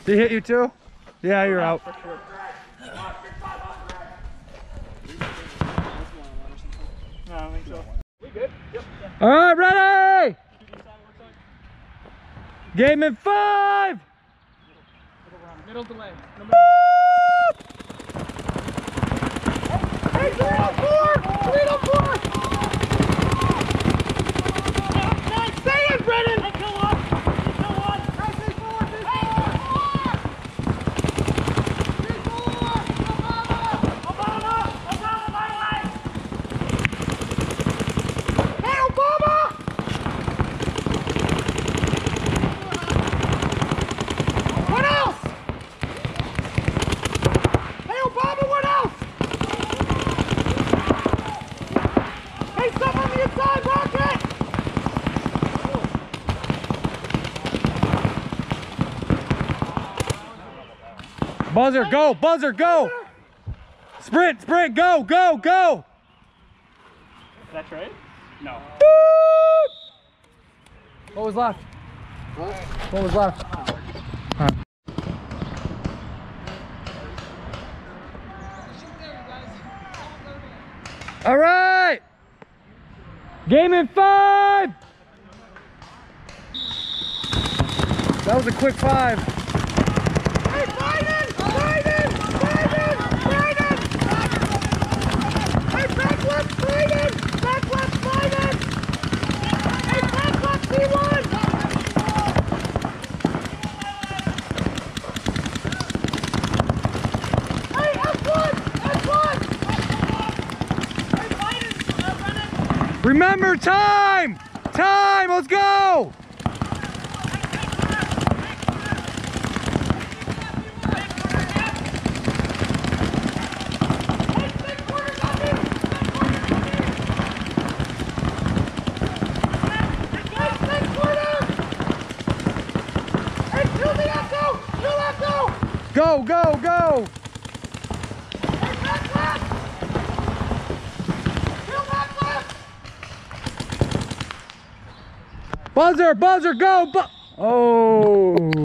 Did he hit you too? Yeah, you're out. For sure. No, I don't think so. We good? Yep. All right, ready? Game in 5. Middle delay. Hey, 3 on 4! 3 on 4! Stay in, Brennan! Hey, kill one! Kill one! Hey, 3-4! 3-4! 3-4! Obama! Obama, my way! Hey, Obama! What else? Hey, Obama, what else? Hey, stuff on the inside, Rocket! Buzzer, go, buzzer, go! Sprint, sprint, go, go, go! Is that trade? No. What was left? What was left? Huh. All right! Game in 5! That was a quick 5. Hey, Biden! Biden! Biden! Biden! Hey, back left, Biden! Back left, Biden! Hey, back left, C1! Hey, F1! F1! Hey, Biden! Brennan! Remember time! Time, let's go! Go, go, go! Hey, back left! Kill back left! Buzzer, buzzer, go! Oh!